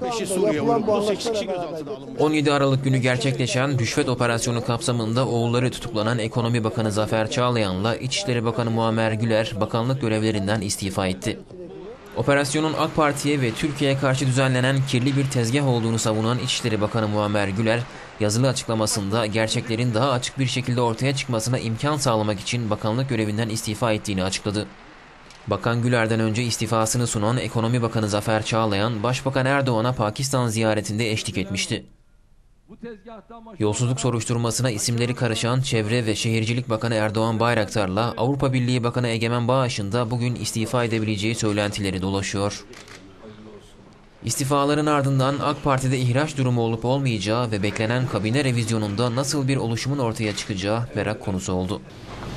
5'i Suriye uyruklu, 8 kişi gözaltına alınmış. 17 Aralık günü gerçekleşen rüşvet operasyonu kapsamında oğulları tutuklanan Ekonomi Bakanı Zafer Çağlayan'la İçişleri Bakanı Muammer Güler bakanlık görevlerinden istifa etti. Operasyonun AK Parti'ye ve Türkiye'ye karşı düzenlenen kirli bir tezgah olduğunu savunan İçişleri Bakanı Muammer Güler, yazılı açıklamasında gerçeklerin daha açık bir şekilde ortaya çıkmasına imkan sağlamak için bakanlık görevinden istifa ettiğini açıkladı. Bakan Güler'den önce istifasını sunan Ekonomi Bakanı Zafer Çağlayan, Başbakan Erdoğan'a Pakistan ziyaretinde eşlik etmişti. Yolsuzluk soruşturmasına isimleri karışan Çevre ve Şehircilik Bakanı Erdoğan Bayraktar'la Avrupa Birliği Bakanı Egemen Bağış'ın da bugün istifa edebileceği söylentileri dolaşıyor. İstifaların ardından AK Parti'de ihraç durumu olup olmayacağı ve beklenen kabine revizyonunda nasıl bir oluşumun ortaya çıkacağı merak konusu oldu.